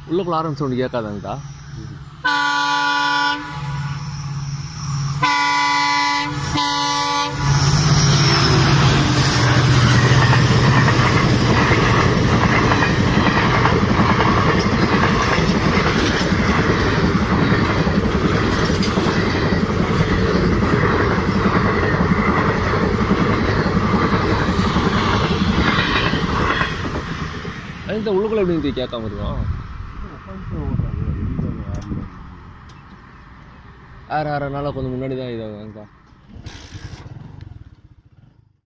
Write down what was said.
உள்ளுக்குள்ள ஆரம்பிச்ச ஒன்று கேட்காதாங்கக்கா? இந்த உள்ளுக்குள்ள எப்படி கேட்காம இருக்கும்? ஆறு நாளாக கொஞ்சம் முன்னாடி தான் இதாகுங்கக்கா.